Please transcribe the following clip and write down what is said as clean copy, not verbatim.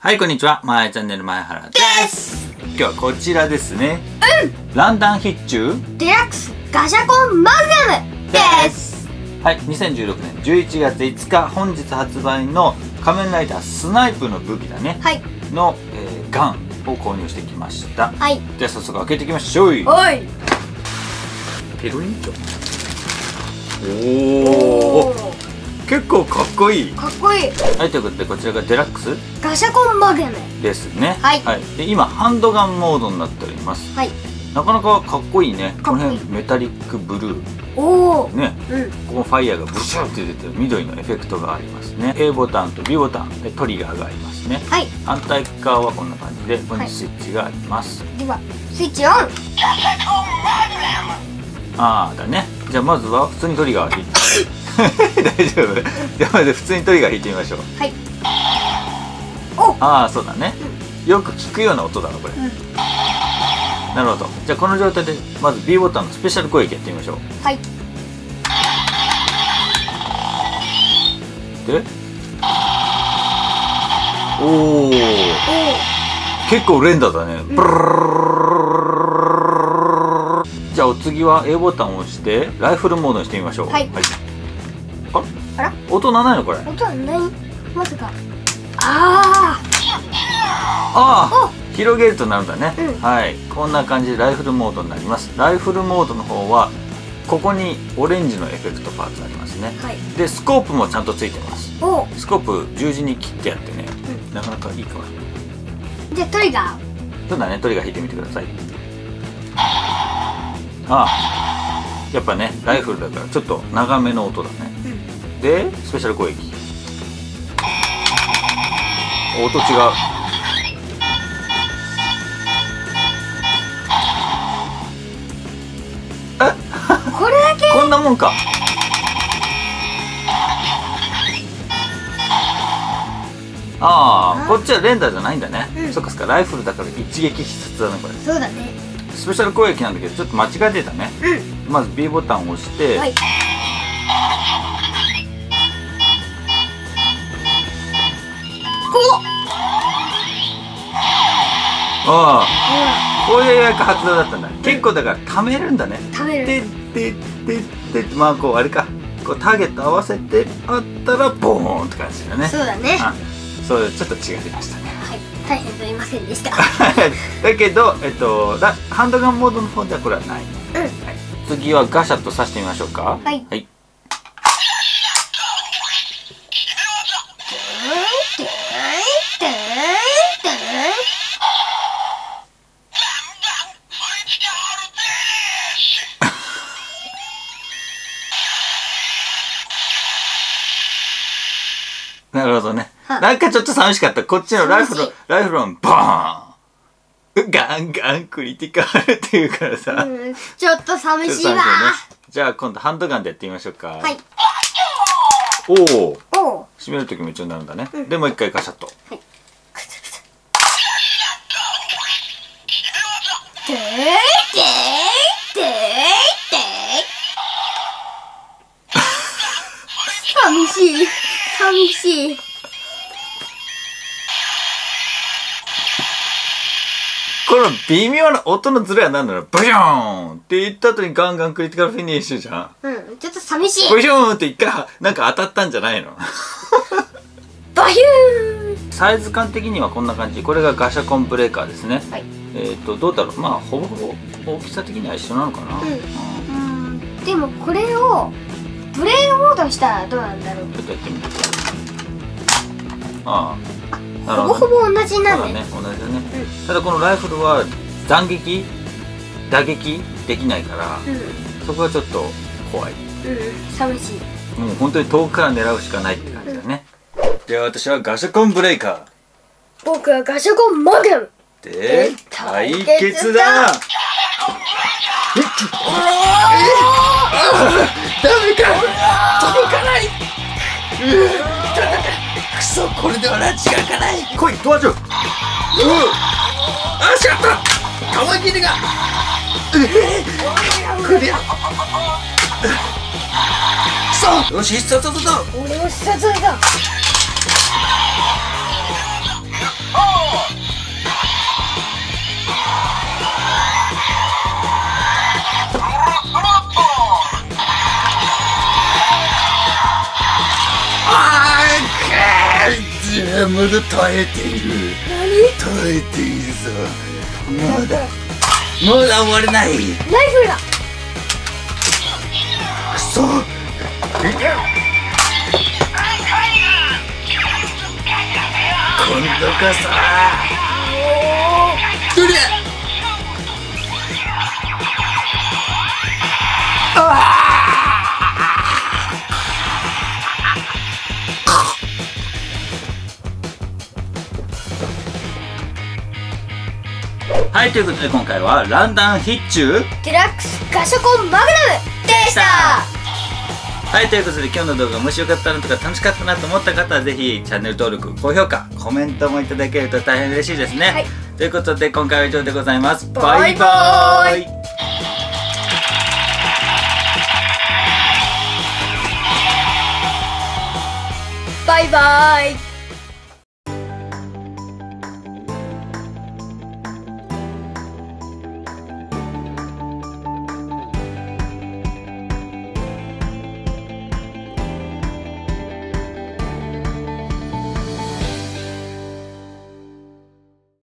はい、こんにちは。まえチャンネル前原です。今日はこちらですね。ランダンヒッチューデラックスガシャコンマグナムです。 はい、2016年11月5日本日発売の仮面ライダースナイプの武器だね、 はい、 の、ガンを購入してきました。 はい、 じゃあ早速開けていきましょう。 はい、 ペロリンチョ。おお、結構かっこいい。 かっこいい。 はい、ということでこちらがデラックスガシャコンマグナムですね。 はい、 はい、で今ハンドガンモードになっております。 はい、 なかなかかっこいいね。こかっこいい。 の辺メタリックブルーおお、 ね、 うん、 ここファイヤーがブシューって出てる緑のエフェクトがありますね。 A ボタンと B ボタンでトリガーがありますね。 はい、 反対側はこんな感じでここにスイッチがあります。 ではスイッチオン。 ああだね。じゃあまずは普通にトリガーを引いて大丈夫。じゃあまず普通にトリガー引いてみましょう。 はい、お、 ああそうだね、よく聞くような音だなこれ、なるほど。じゃあこの状態でまず B ボタンのスペシャル攻撃やってみましょう。 はい、 でおお、 お結構連打だね。ブルルルルル。じゃあお次は A ボタンを押してライフルモードにしてみましょう。 はい、あら音鳴らないのこれ。 音はない。まさか。ああ、広げるとなるんだね、 うん、 はい、こんな感じでライフルモードになります。ライフルモードの方はここにオレンジのエフェクトパーツありますね。 はい、 でスコープもちゃんとついてます。 お、 スコープ十字に切ってやってね、なかなかいいかも。 じゃあトリガー。 そうだね、トリガー引いてみてください。ああ、やっぱねライフルだからちょっと長めの音だね、でスペシャル攻撃、音違う。 これだけ。 こんなもんか。ああ、こっちは連打じゃないんだね、そっかそっか、ライフルだから一撃必殺だねこれ。 そうだね。 スペシャル攻撃なんだけどちょっと間違えてたね、まず B ボタンを押して、 はい、 ああ、こういう役発動だったんだ。結構だから貯めるんだね。 食べる。 でまあこうあれか、こうターゲット合わせてあったらボーンって感じだね。 そうだね。 そうちょっと違いましたね。 はい、大変すいませんでした。 だけどハンドガンモードの方ではこれはない。はい、次はガシャッと刺してみましょうか。 はい。 はい。なるほどね。なんかちょっと寂しかった。こっちのライフルンバーンガンガンクリティカルっていうからさ、 ちょっと寂しいわ。 じゃあ今度ハンドガンでやってみましょうか。 はい。 おお、 お、 閉めるとき夢中になるんだね。でもう一回ガシャッと。はい。 寂しい寂しい。 この微妙な音のズレは何だろう。ブショーンって言った後にガンガンクリティカルフィニッシュじゃん。 ちょっと寂しい。 ブショーンって一回なんか当たったんじゃないの。 バヒュー。 サイズ感的にはこんな感じ。これがガシャコンブレーカーですね。 はい、 どうだろう。まあほぼほぼ大きさ的には一緒なのかな。 でもこれをブレードモードにしたらどうなんだろう。 ちょっとやってみて。ああ、 ほぼほぼ同じになるね。 同じだね。ただこのライフルは打撃できないから、そこはちょっと怖い。 寂しい。 もう本当に遠くから狙うしかないって感じだね。では私はガシャコンブレイカー。 僕はガシャコンマグナムで対決だ。ダメか、届かない。くそ、これでは拉致が開かない。来い、ドアジョ。あ、しまった。玉切りが。クリア。くそ、よし、必殺技だ。 俺も必殺技だ。 まだ耐えている。耐えているぞ。まだ終われない。 ライフルだ。 くそ。今度こそ。どれ。はい、ということで今回はランダンヒッチューデラックスガシャコンマグナムでした。 はい、ということで今日の動画面白かったなとか楽しかったなと思った方はぜひチャンネル登録、高評価、コメントもいただけると大変嬉しいですね。はい、ということで今回は以上でございます。バイバーイ。 バイバイ。